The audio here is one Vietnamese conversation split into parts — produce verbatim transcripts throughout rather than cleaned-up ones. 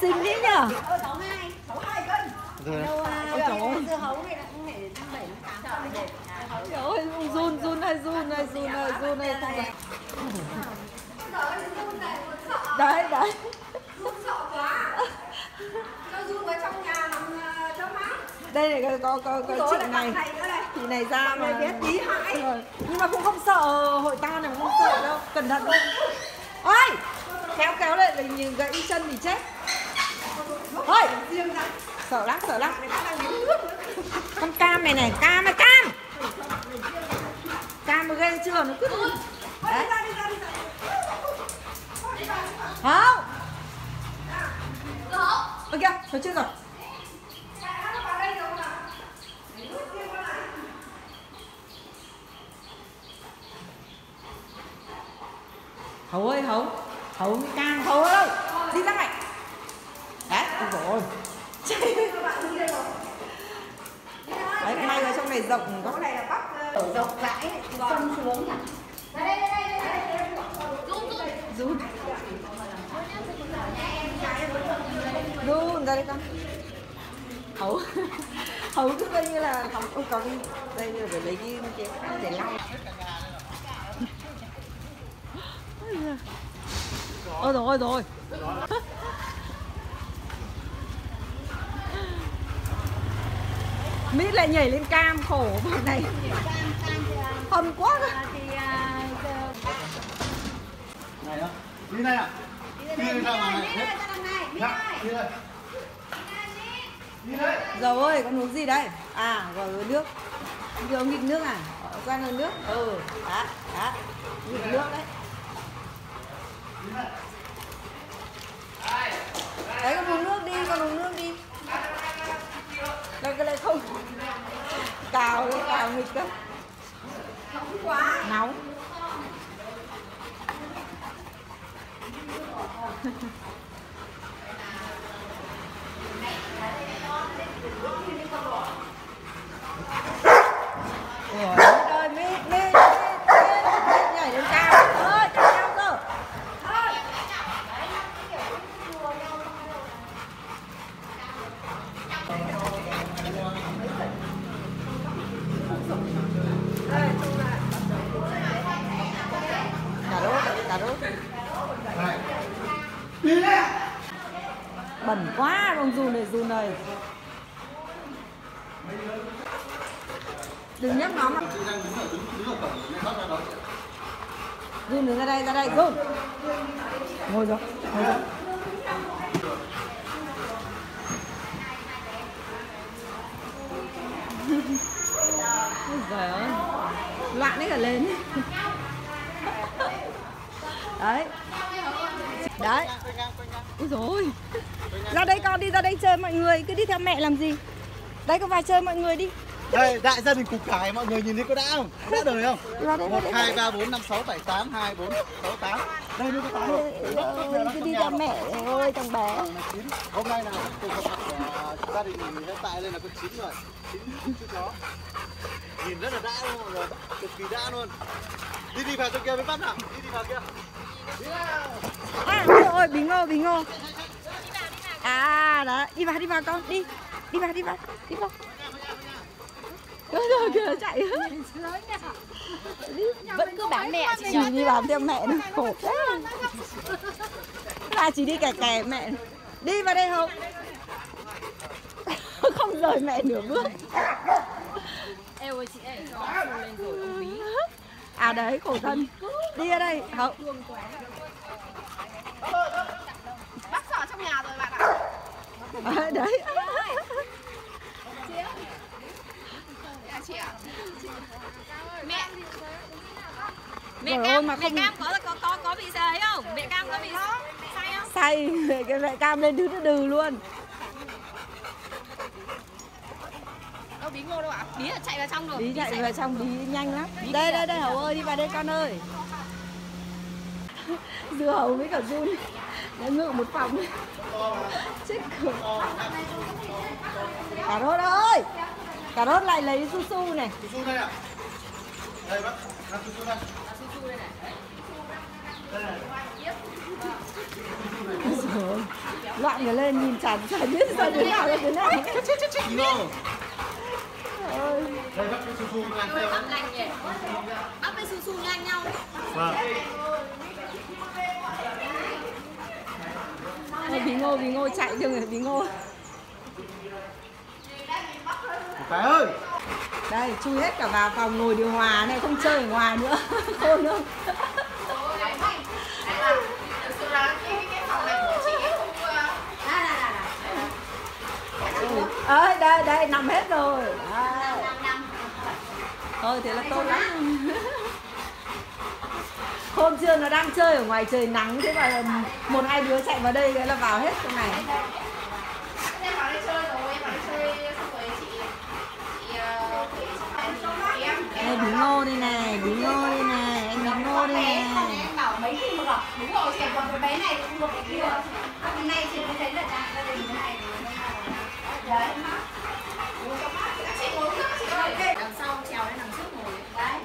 xinh thế nhở? sáu hai, sáu hai cân. Đâu dưa hấu này là không thể năm bảy tám đẹp. Trời ơi, run run hay run hay run hay run hay không phải. Đấy đấy. Run sợ quá. Cho run vào trong nhà nằm cho mát. Đây này có có có chị này. Chị này ra mà bé tí hại. Nhưng mà cũng không sợ hội ta này, không sợ đâu, cẩn thận thôi. Ôi, kéo kéo lên là nhìn gãy chân thì chết. Ôi, sợ lắm, sợ lắm. Con cam này này, cam này, cam. Cam mà ghê chưa, nó cứ đấy. Không. Ơ kìa, nó chết rồi. Hấu ơi, Hấu. Hấu cam, Hấu ơi. Đi ra ngoài. Đấy, ôi rồi. Đấy, may ở trong này rộng có. Chỗ này là bắc ở rộng rãi, sông xuống nhỉ. Đây đây đây đây. Run. Run ra đây con. Hấu. Hấu cứ coi như là không không có đây là để lấy cái cái để lau. Ôi rồi rồi. Mít lại nhảy lên cam khổ bọn này. Hâm quá. Này đó. Đi này à? Đi đây ra ngoài này. Đi đây. Đi đây. Đi đây. Dầu ơi, con uống gì đây? À, gọi với nước. Vừa nghịch nước à? Ra là nước. Ừ, đó, đó. Nghịch nước đấy. Đấy, con uống nước đi, con uống nước đi. Đây cái này không. Cào, cào nghịch đó. Nóng quá. Nóng. Ủa, đời mít, mít, mít, mít nhảy lên cao. Ơi, cao cơ. Cà rốt, cà rốt. Đi đây. Bẩn quá, con run này, run này. Đừng nhấc nó mà. Run đứng ra đây, ra đây, run. Ngồi rồi, ngồi rồi. Ôi giời ơi, loạn đấy cả lên. Đấy. Đấy. Ôi dồi ôi. Ra đây con, đi ra đây chơi mọi người, cứ đi theo mẹ làm gì. Đấy, con vào chơi mọi người đi. Đây, đại gia đình cục cải mọi người nhìn thấy có đã không? Đã đời không? một, hai, ba, bốn, năm, sáu, bảy, tám, hai, bốn, sáu, tám. Đây nó có tám không? Cứ đi theo mẹ ơi, thằng bé. Hôm nay là cuộc gặp mặt của gia đình mình hiện tại lên là con chín rồi. chín chú chó. Nhìn rất là đã luôn mọi người, cực kỳ đã luôn. Đi đi vào trong kia mới bắt nào, đi đi vào kia. Đi nào. À, ôi ôi, Bí Ngô, Bí Ngô. À, đó, đi vào, đi vào con, đi. Đi vào, đi vào, đi vào. Rồi rồi kìa, chạy hết. Vẫn cứ bám mẹ chị Chỉ đi bám theo mẹ nó khổ quá. Là chỉ đi kè kè mẹ. Đi vào đây không? Không rời mẹ nửa bước. Eo ơi chị ơi, cho lên rồi ông Bí. À đấy, khổ thân. Đi ra đây, không. Bác sợ trong nhà rồi bạn ạ. À, đấy. Chị ạ. Mẹ. Mẹ Mẹ cam, cam, mà mẹ không... cam có có có có bị say không? Mẹ cam có bị say không? Say, cái mẹ cam lên đứ đứ đừ luôn. Đâu Bí Ngô đâu ạ? Bí là chạy vào trong rồi. Bí chạy vào trong, Bí nhanh lắm. Đây đây đây Hậu ơi, đi vào đây con ơi. Dưa hấu với cả run đã ngự một phòng. Chết cười. Cà rốt ơi, cà rốt lại lấy su su này. Su su đây ạ. Đây bác, làm su su đây. Su su đây này. Đây này. Rồi. loạn người lên nhìn chả chả biết sao thế nào là thế nào. Chết chết chết chết. Ngô. Ôi. Đây bác su su nhanh theo. Bác với su su nhanh nhau đấy. Vâng. Ôi, Bí Ngô, Bí Ngô chạy đừng rồi Bí Ngô. Cái ơi. Đây, chui hết cả vào phòng ngồi điều hòa này, không chơi ở ngoài nữa. Khôn không? Ơi, đây, đây, nằm hết rồi. Đây. Thôi, thế là tốt lắm. Hôm trưa nó đang chơi ở ngoài trời nắng, thế mà một hai đứa chạy vào đây cái là vào hết trong này. Em vào đây chơi rồi, em vào đây chơi xong rồi chị chị em Đây, Bí Ngô đây này, Bí Ngô đây này, anh Bí Ngô đây này. em bảo mấy khi mà gặp đúng rồi, trẻ còn cái bé này cũng được cái kia. Cái này chị mới thấy là gia đình thế này đấy. Chị ngồi trước chị ơi, đằng sau trèo lên đằng trước ngồi đấy.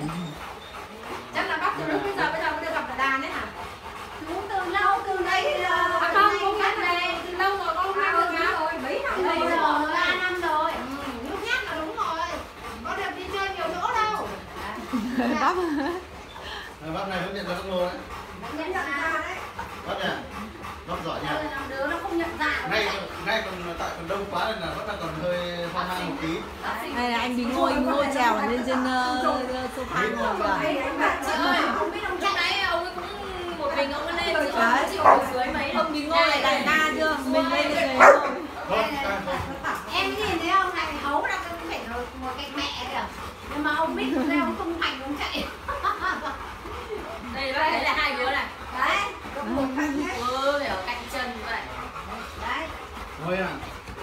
Chắc là bác từ lúc bây giờ bây giờ mới được gặp ở đàn đấy hả? Cũng từ lâu, từ đây à, không, cũng nhắc này, từ lâu rồi con năm rồi rồi, mấy năm rồi, ba năm rồi. Lúc nhắc là đúng rồi, có được đi chơi nhiều chỗ đâu. Bắp. Bác này vẫn nhận ra các lô đấy. Nhận ra đấy. Bác nè. Bác giỏi nha. Đứa nó không nhận dạng. Ngay ngay còn tại còn đông quá nên là vẫn là còn hơi hoang mang một tí. Đây là anh Bí Ngô, anh Ngô trèo lên trên uh, sofa ngồi kìa. Chị ơi, không biết ông chắc đấy, ông ấy cũng một mình ông ấy lên chứ Đấy. chịu ngồi dưới mấy. Ông Bí Ngô này đại ca chưa? Mình lên được rồi thôi. Vâng, ca không. Em nhìn thấy ông này hấu ra cũng phải ngồi ngồi cạnh mẹ kìa. Nhưng mà ông biết đây ông không thành ông chạy. Đây bác thấy là hai đứa này. Đấy, một cạnh hết. Ừ, để ở cạnh chân vậy. Đấy. Ngồi à.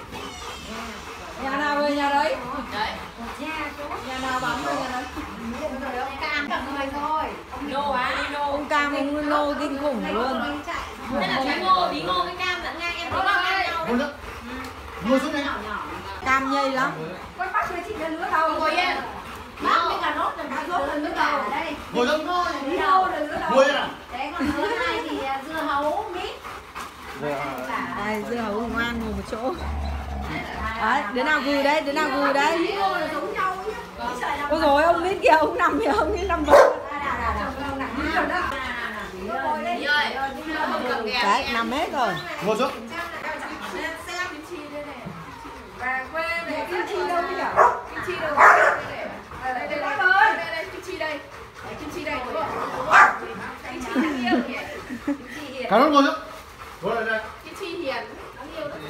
Nhà nào về nhà đấy? Đấy. Nhà nào bắn về nhà đấy? Ông Cam cả người thôi. Ông Nô á, đi Nô. Ông Cam, ông Nô kinh khủng luôn. Đây là Bí Ngô, Bí Ngô với Cam dẫn ngang em thấy ngang nhau. Ngồi nữa. Ngồi xuống đây. Cam nhây lắm. Con bác với chị lên nữa đâu. Ngồi yên. Bác với cả nốt là bác nốt là nước đầu ở đây. Ngồi xuống. Ngô là nước đầu. Ngồi đây nào. Đấy, còn thứ hai thì dưa hấu mít. Đây, dưa hấu ngoan ngồi một chỗ. Đấy, đứa nào gừ đấy, đứa nào gừ đấy. Ôi dồi ông Mít kìa, ông nằm kìa, ông ấy nằm vợ. Đấy, nằm hết rồi. Ngồi xuống. Và quê về kim chi đâu nhỉ? Kim chi đâu? Đây đây đây đây đây kim chi đây. Kim chi đây đúng không? Kim chi hiền. Kim chi hiền. Cả nó ngồi xuống. Ngồi lại đây. Kim chi hiền. Đáng yêu đó.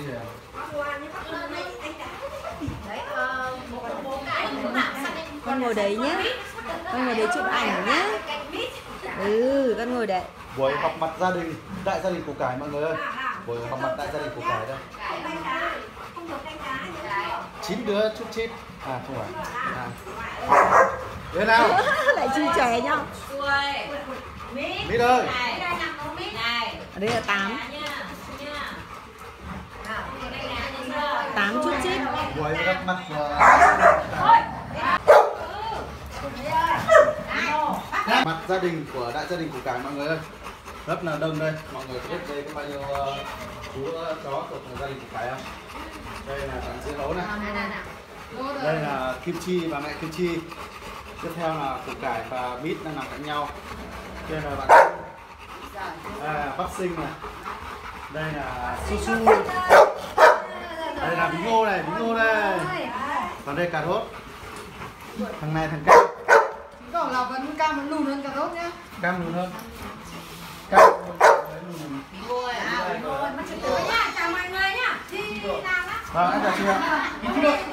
Đấy, một bố cái cũng làm sẵn đấy. Con ngồi đấy nhé. Con ngồi đấy chụp ảnh nhé. Ừ, con ngồi đấy. Buổi họp mặt gia đình, đại gia đình củ cải mọi người ơi. Buổi họp mặt đại gia đình củ cải đây. Chín đứa chút chít. À không phải. À. Đứa nào? Lại chi trẻ nhá. Mít ơi. Này. Ở đây là tám. Tám chút chít. Buổi gặp mặt mặt gia đình của đại gia đình củ cải mọi người ơi. Rất là đông đây, mọi người biết đây có bao nhiêu uh, chú chó thuộc gia đình củ cải không? Đây là tảng dưa hấu này. Đây là kim chi và mẹ kim chi. Tiếp theo là củ cải và mít đang nằm cạnh nhau. Đây là bạn à, bắp sinh này. Đây là su su. Đây là Bí Ngô này, Bí Ngô đây. Còn đây cà rốt. Thằng này thằng cam. Chứng tỏ là vẫn cam vẫn lùn hơn cà rốt nhá. Cam lùn hơn. Cam lùn hơn. Bí Ngô à, Bí Ngô, mắt chữ tử nhá, chào mọi người nhá. Đi nào đó. Vâng, anh chào chị ạ.